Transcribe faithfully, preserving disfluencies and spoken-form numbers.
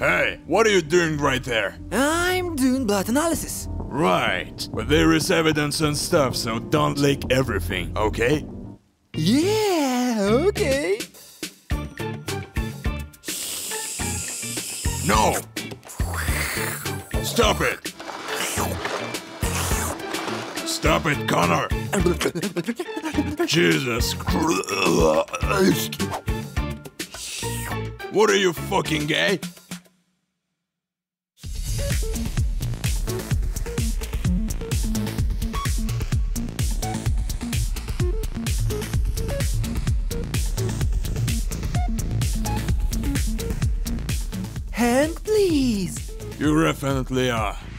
Hey, what are you doing right there? I'm doing blood analysis. Right, but there is evidence and stuff, so don't leak everything, okay? Yeah, okay. No! Stop it! Stop it, Connor! Jesus Christ! What are you, fucking gay? Hand, please. You definitely are.